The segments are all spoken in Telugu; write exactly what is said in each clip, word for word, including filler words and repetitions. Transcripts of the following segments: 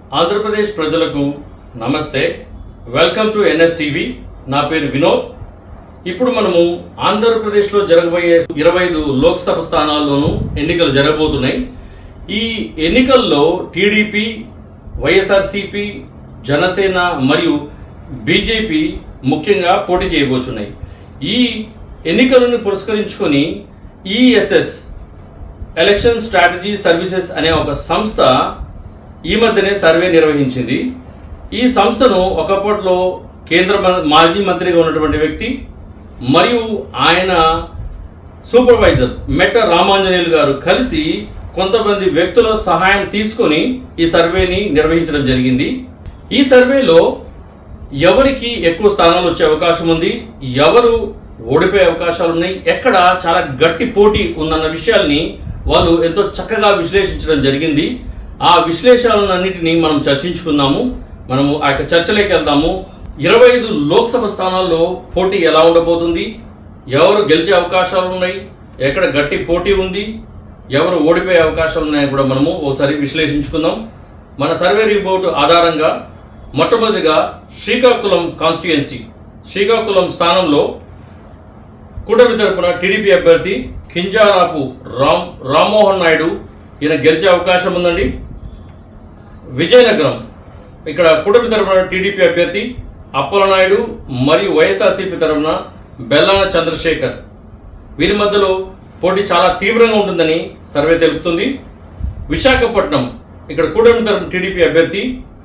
ఆంధ్రప్రదేశ్ ప్రజలకు నమస్తే. Welcome to NS TV. నా పేరు వినోద్. ఇప్పుడు మనము ఆంధ్రప్రదేశ్లో జరగబోయే ఇరవై ఐదు లోక్సభ స్థానాల్లోనూ ఎన్నికలు జరగబోతున్నాయి. ఈ ఎన్నికల్లో టీడీపీ, వైఎస్ఆర్సీపీ, జనసేన మరియు బీజేపీ ముఖ్యంగా పోటీ చేయబోతున్నాయి. ఈ ఎన్నికలను పురస్కరించుకొని ఈఎస్ఎస్ ఎలక్షన్ స్ట్రాటజీ సర్వీసెస్ అనే ఒక సంస్థ ఈ మధ్యనే సర్వే నిర్వహించింది. ఈ సంస్థను ఒకప్పట్లో కేంద్ర మాజీ మంత్రిగా ఉన్నటువంటి వ్యక్తి మరియు ఆయన సూపర్వైజర్ మెట్ట రామాంజనేయులు గారు కలిసి కొంతమంది వ్యక్తుల సహాయం తీసుకొని ఈ సర్వేని నిర్వహించడం జరిగింది. ఈ సర్వేలో ఎవరికి ఎక్కువ స్థానాలు వచ్చే అవకాశం ఉంది, ఎవరు ఓడిపోయే అవకాశాలు ఉన్నాయి, ఎక్కడ చాలా గట్టి పోటీ ఉందన్న విషయాల్ని వాళ్ళు ఎంతో చక్కగా విశ్లేషించడం జరిగింది. ఆ విశ్లేషణలన్నింటినీ మనం చర్చించుకుందాము. మనము ఆ యొక్క చర్చలోకి వెళ్దాము. ఇరవై ఐదు లోక్సభ స్థానాల్లో పోటీ ఎలా ఉండబోతుంది, ఎవరు గెలిచే అవకాశాలు ఉన్నాయి, ఎక్కడ గట్టి పోటీ ఉంది, ఎవరు ఓడిపోయే అవకాశాలు ఉన్నాయని కూడా మనము ఒకసారి విశ్లేషించుకుందాం. మన సర్వే రిపోర్ట్ ఆధారంగా మొట్టమొదటిగా శ్రీకాకుళం కాన్స్టిట్యుయెన్సీ, శ్రీకాకుళం స్థానంలో కూటమి తరపున టీడీపీ అభ్యర్థి కింజారాపు రామ్ రామ్మోహన్ నాయుడు ఈయన గెలిచే అవకాశం ఉందండి. విజయనగరం ఇక్కడ కూటమి తరపున టీడీపీ అభ్యర్థి అప్పలనాయుడు మరియు వైఎస్ఆర్సీపీ తరపున బెల్లాన చంద్రశేఖర్, వీరి మధ్యలో పోటీ చాలా తీవ్రంగా ఉంటుందని సర్వే తెలుపుతుంది. విశాఖపట్నం ఇక్కడ కూటమి తరపున టీడీపీ అభ్యర్థి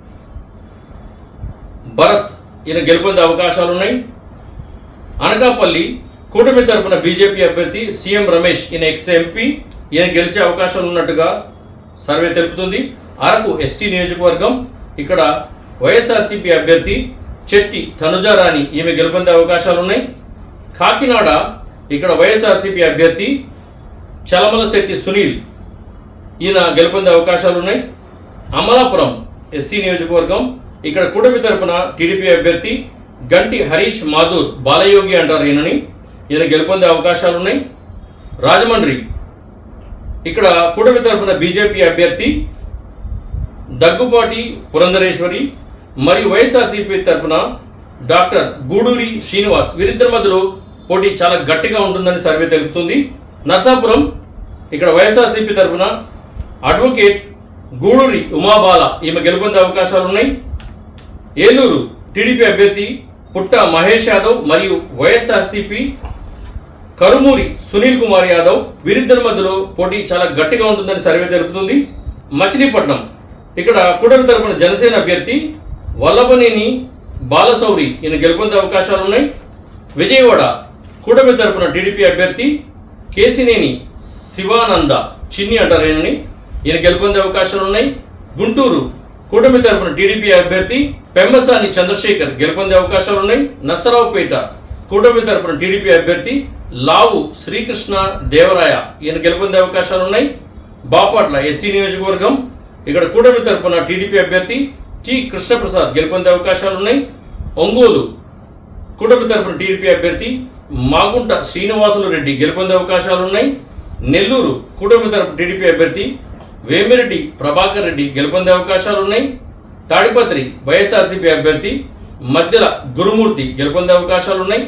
భరత్ ఈయన గెలుపొందే అవకాశాలు ఉన్నాయి. అనకాపల్లి కూటమి తరపున బీజేపీ అభ్యర్థి సీఎం రమేష్ ఈయన ఎక్స్ ఎంపీ, ఈయన గెలిచే అవకాశాలు ఉన్నట్టుగా సర్వే తెలుపుతుంది. అరకు ఎస్టీ నియోజకవర్గం ఇక్కడ వైఎస్ఆర్సీపీ అభ్యర్థి చెట్టి తనుజారాణి ఈమె గెలుపొందే అవకాశాలు ఉన్నాయి. కాకినాడ ఇక్కడ వైఎస్ఆర్సీపీ అభ్యర్థి చలమలశెట్టి సునీల్ ఈయన గెలుపొందే అవకాశాలు ఉన్నాయి. అమలాపురం ఎస్సీ నియోజకవర్గం ఇక్కడ కూటమి తరపున టీడీపీ అభ్యర్థి గంటి హరీష్ మాధూర్, బాలయోగి అంటారు ఈయనని, ఈయన గెలుపొందే అవకాశాలు ఉన్నాయి. రాజమండ్రి ఇక్కడ కూటమి తరపున బీజేపీ అభ్యర్థి దగ్గుపాటి పురంధరేశ్వరి మరియు వైఎస్ఆర్సీపీ తరపున డాక్టర్ గూడూరి శ్రీనివాస్, వీరిద్దరి మధ్యలో పోటీ చాలా గట్టిగా ఉంటుందని సర్వే తెలుపుతుంది. నర్సాపురం ఇక్కడ వైఎస్ఆర్సీపీ తరపున అడ్వకేట్ గూడూరి ఉమాబాల ఈమె గెలుపొందే అవకాశాలు ఉన్నాయి. ఏలూరు టీడీపీ అభ్యర్థి పుట్ట మహేష్ యాదవ్ మరియు వైఎస్ఆర్సీపీ కరుమూరి సునీల్ కుమార్ యాదవ్, వీరిద్దరి మధ్యలో పోటీ చాలా గట్టిగా ఉంటుందని సర్వే తెలుపుతుంది. మచిలీపట్నం ఇక్కడ కూటమి తరపున జనసేన అభ్యర్థి వల్లభనేని బాలశౌరి ఈయన గెలుపొందే అవకాశాలు ఉన్నాయి. విజయవాడ కూటమి తరపున టీడీపీ అభ్యర్థి కేసినేని శివానంద చిన్ని అంటారు ఈయనని, ఈయన గెలుపొందే అవకాశాలు ఉన్నాయి. గుంటూరు కూటమి తరపున టీడీపీ అభ్యర్థి పెమ్మసాని చంద్రశేఖర్ గెలుపొందే అవకాశాలు ఉన్నాయి. నర్సరావుపేట కూటమి తరపున టీడీపీ అభ్యర్థి లావు శ్రీకృష్ణ దేవరాయ ఈయన గెలుపొందే అవకాశాలు ఉన్నాయి. బాపట్ల ఎస్సీ నియోజకవర్గం ఇక్కడ కూటమి తరపున టీడీపీ అభ్యర్థి టి కృష్ణప్రసాద్ గెలుపొందే అవకాశాలు ఉన్నాయి. ఒంగోలు కూటమి తరపున టీడీపీ అభ్యర్థి మాగుంట శ్రీనివాసులు రెడ్డి గెలుపొందే అవకాశాలు ఉన్నాయి. నెల్లూరు కూటమి తరపున టీడీపీ అభ్యర్థి వేమిరెడ్డి ప్రభాకర్ రెడ్డి గెలుపొందే అవకాశాలు ఉన్నాయి. తాడిపత్రి వైఎస్ఆర్సీపీ అభ్యర్థి మధ్యల గురుమూర్తి గెలుపొందే అవకాశాలు ఉన్నాయి.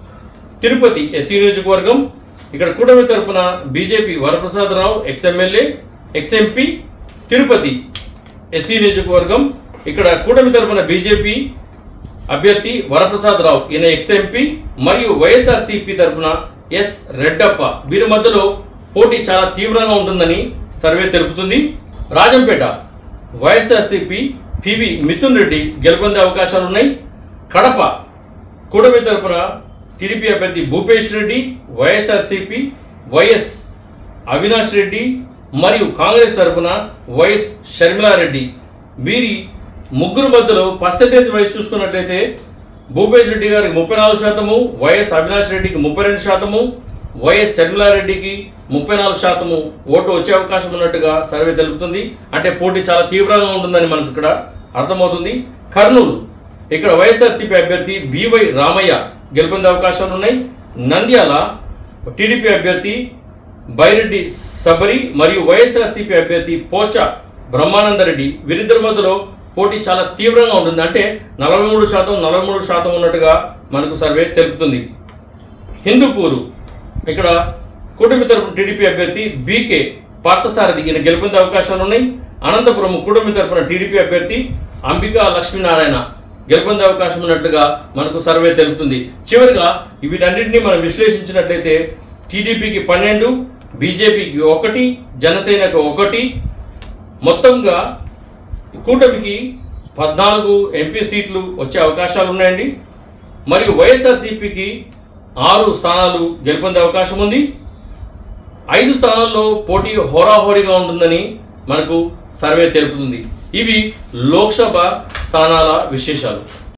తిరుపతి ఎస్సీ నియోజకవర్గం ఇక్కడ కూటమి తరపున BJP Varaprasada Rao ex MLA ex MP, Tirupati SC నియోజకవర్గం ఇక్కడ కూటమి తరపున బీజేపీ అభ్యర్థి వరప్రసాదరావు ఈయన ఎక్స్ ఎంపీ మరియు వైఎస్ఆర్సీపీ తరపున ఎస్ రెడ్డప్ప, వీరి మధ్యలో పోటీ చాలా తీవ్రంగా ఉంటుందని సర్వే తెలుపుతుంది. రాజంపేట వైఎస్ఆర్సీపీ పివి మిథున్ రెడ్డి గెలుపొందే అవకాశాలు ఉన్నాయి. కడప కూటమి తరపున టీడీపీ అభ్యర్థి భూపేష్ రెడ్డి, వైఎస్ఆర్సీపీ వైఎస్ అవినాష్ రెడ్డి మరియు కాంగ్రెస్ తరపున వైఎస్ షర్మిలారెడ్డి, వీరి ముగ్గురు మధ్యలో పర్సెంటేజ్ వైజ్ చూసుకున్నట్లయితే భూపేష్ రెడ్డి గారికి ముప్పై నాలుగు శాతము, వైఎస్ అవినాష్ రెడ్డికి ముప్పై రెండు శాతము, వైఎస్ షర్మిలారెడ్డికి ముప్పై నాలుగు శాతము ఓటు వచ్చే అవకాశం ఉన్నట్టుగా సర్వే తెలుపుతుంది. అంటే పోటీ చాలా తీవ్రంగా ఉంటుందని మనకు ఇక్కడ అర్థమవుతుంది. కర్నూలు ఇక్కడ వైఎస్ఆర్సీపీ అభ్యర్థి బివై రామయ్య గెలుపొందే అవకాశాలు ఉన్నాయి. నంద్యాల టీడీపీ అభ్యర్థి బైరెడ్డి సబరి మరియు వైఎస్ఆర్సీపీ అభ్యర్థి పోచ బ్రహ్మానందరెడ్డి వీరిద్దరి మధ్యలో పోటీ చాలా తీవ్రంగా ఉంటుంది. అంటే నలభై మూడు శాతం నలభై మూడు శాతం ఉన్నట్టుగా మనకు సర్వే తెలుపుతుంది. హిందూపూరు ఇక్కడ కూటమి తరపున టీడీపీ అభ్యర్థి బీకే పార్థసారథి ఈయన గెలుపొందే అవకాశాలు ఉన్నాయి. అనంతపురం కూటమి తరపున టీడీపీ అభ్యర్థి అంబికా లక్ష్మీనారాయణ గెలుపొందే అవకాశం ఉన్నట్లుగా మనకు సర్వే తెలుపుతుంది. చివరిగా వీటన్నింటినీ మనం విశ్లేషించినట్లయితే టీడీపీకి పన్నెండు, బీజేపీకి ఒకటి, జనసేనకు ఒకటి, మొత్తంగా కూటమికి పద్నాలుగు ఎంపీ సీట్లు వచ్చే అవకాశాలు ఉన్నాయండి. మరియు వైఎస్ఆర్సీపీకి ఆరు స్థానాలు గెలుపొందే అవకాశం ఉంది. ఐదు స్థానాల్లో పోటీ హోరాహోరీగా ఉంటుందని మనకు సర్వే తెలుపుతుంది. ఇవి లోక్సభ స్థానాల విశేషాలు.